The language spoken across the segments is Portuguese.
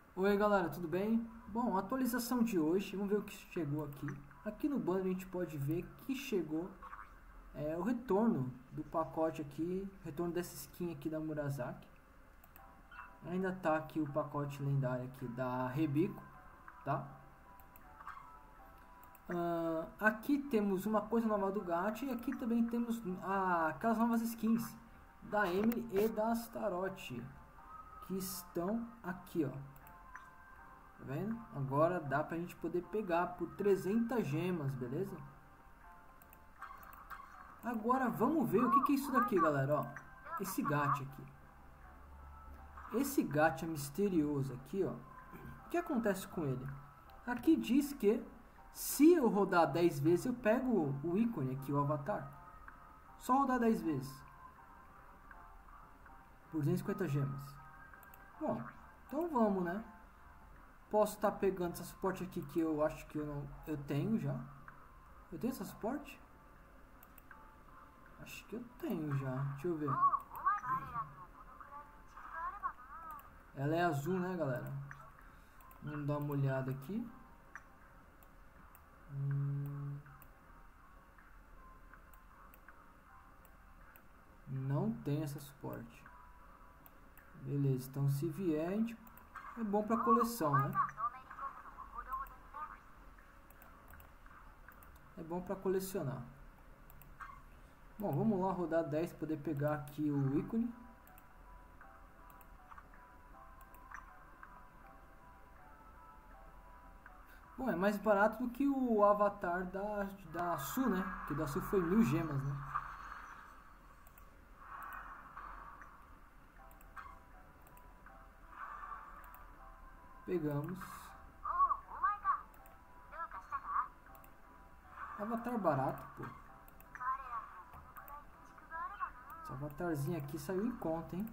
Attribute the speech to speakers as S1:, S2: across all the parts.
S1: Oi galera, tudo bem? Bom, a atualização de hoje, vamos ver o que chegou aqui. Aqui no banner a gente pode ver que chegou o retorno do pacote aqui, retorno dessa skin aqui da Murasaki. Ainda tá aqui o pacote lendário aqui da Rebiko, tá? Aqui temos uma coisa nova do Gacha e aqui também temos aquelas novas skins da Emily e da Astaroth, que estão aqui, ó. Tá vendo? Agora dá pra gente poder pegar por 300 gemas, beleza? Agora vamos ver o que é isso daqui, galera, ó. Esse gacha aqui. Esse gacha misterioso aqui, ó. O que acontece com ele? Aqui diz que se eu rodar 10 vezes eu pego o ícone aqui, o avatar. Só rodar 10 vezes. Por 250 gemas. Bom, então vamos, né? Posso estar pegando essa suporte aqui que eu acho que eu tenho já. Eu tenho essa suporte? Acho que eu tenho já. Deixa eu ver. Ela é azul, né, galera? Vamos dar uma olhada aqui. Não tem essa suporte. Beleza, então se vier, a gente... é bom pra coleção, né? É bom pra colecionar. Bom, vamos lá rodar 10 para poder pegar aqui o ícone. Bom, é mais barato do que o avatar da Su, né? Que da Su foi 1000 gemas, né? Pegamos. Avatar barato, pô. Esse avatarzinho aqui saiu em conta, hein?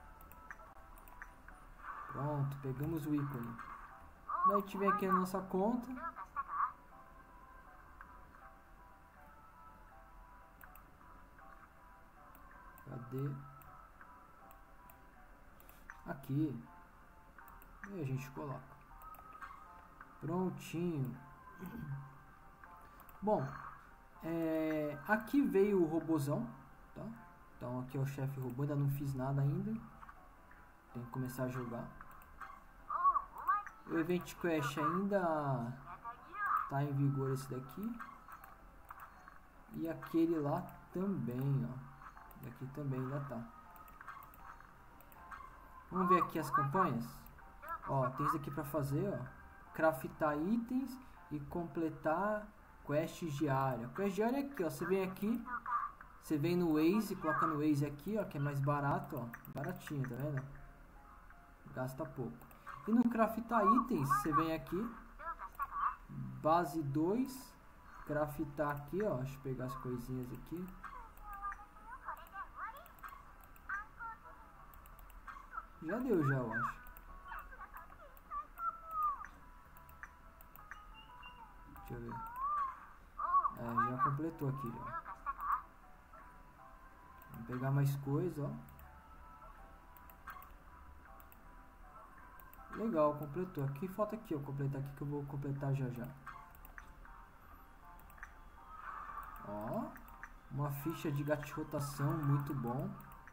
S1: Pronto, pegamos o ícone. Daí a gente vem aqui na nossa conta. Cadê? Aqui. E a gente coloca. Prontinho. Bom, aqui veio o robozão, tá? Então aqui é o chefe robô, ainda não fiz nada ainda. Tem que começar a jogar. O Event Quest ainda tá em vigor, esse daqui. E aquele lá também, ó. E aqui também ainda tá. Vamos ver aqui as campanhas. Ó, tem isso aqui pra fazer, ó. Craftar itens e completar quests diária. Quest diária é aqui, ó. Você vem aqui, você vem no Waze, coloca no Waze aqui, ó, que é mais barato, ó. Baratinho, tá vendo? Gasta pouco. E no craftar itens, você vem aqui, base 2, craftar aqui, ó. Deixa eu pegar as coisinhas aqui. Já deu, já, eu acho. Deixa eu ver. Já completou aqui, já. Vamos pegar mais coisa, ó. Legal, completou. Aqui falta aqui, ó, completar aqui que eu vou completar já já. Ó, uma ficha de gato de rotação, muito bom.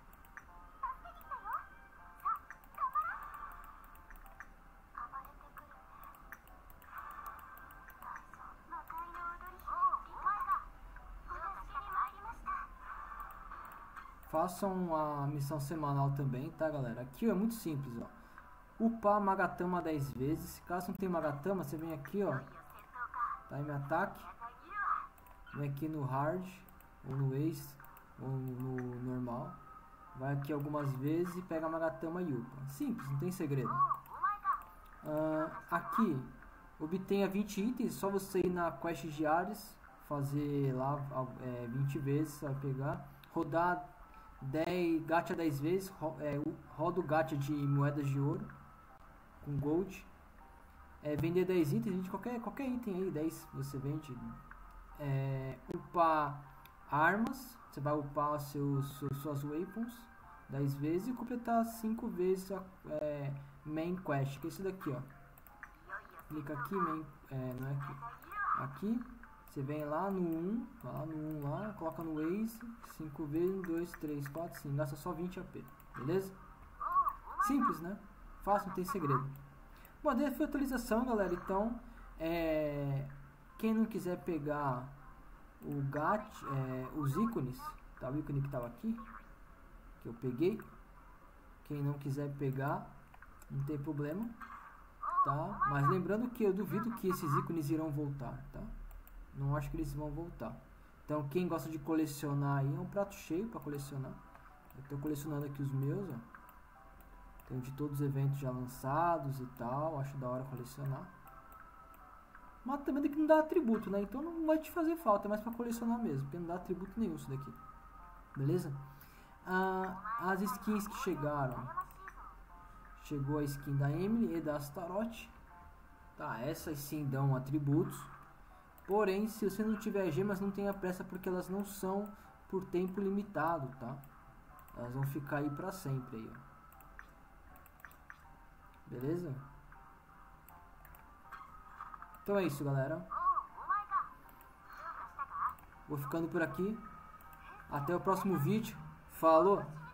S1: Façam a missão semanal também, tá, galera? Aqui é muito simples, ó. Upar Magatama 10 vezes. Caso não tenha Magatama, você vem aqui, ó. Time Attack. Vem aqui no Hard, ou no Ace, ou no Normal. Vai aqui algumas vezes e pega a Magatama e upa. Simples, não tem segredo. Aqui, obtenha 20 itens. Só você ir na Quest diárias, fazer lá 20 vezes, vai pegar. Rodar 10, gacha 10 vezes, roda o gacha de moedas de ouro com gold. Vender 10 itens, qualquer item aí, 10 você vende. Upar armas, você vai upar suas weapons. 10 vezes e completar 5 vezes a main quest, que é esse daqui, ó. Clica aqui, main, não é aqui. Aqui, você vem lá no 1, lá, coloca no Waze, 5 vezes, 1, 2, 3, 4, 5, gasta só 20 AP, beleza? Simples, né? Fácil, não tem segredo. Bom, daí foi a atualização, galera, então, quem não quiser pegar o os ícones, tá? O ícone que estava aqui, que eu peguei, quem não quiser pegar, não tem problema, tá? Mas lembrando que eu duvido que esses ícones irão voltar, tá? Não acho que eles vão voltar. Então quem gosta de colecionar aí, é um prato cheio para colecionar. Eu estou colecionando aqui os meus, ó. Tenho de todos os eventos já lançados e tal, acho da hora colecionar. Mas também daqui não dá atributo, né? Então não vai te fazer falta, é mais para colecionar mesmo, porque não dá atributo nenhum isso daqui. Beleza? As skins que chegaram. Chegou a skin da Emily e da Astaroth. Tá, essas sim dão atributos. Porém, se você não tiver gemas, não tenha pressa, porque elas não são por tempo limitado, tá? Elas vão ficar aí pra sempre aí, ó. Beleza? Então é isso, galera. Vou ficando por aqui. Até o próximo vídeo. Falou!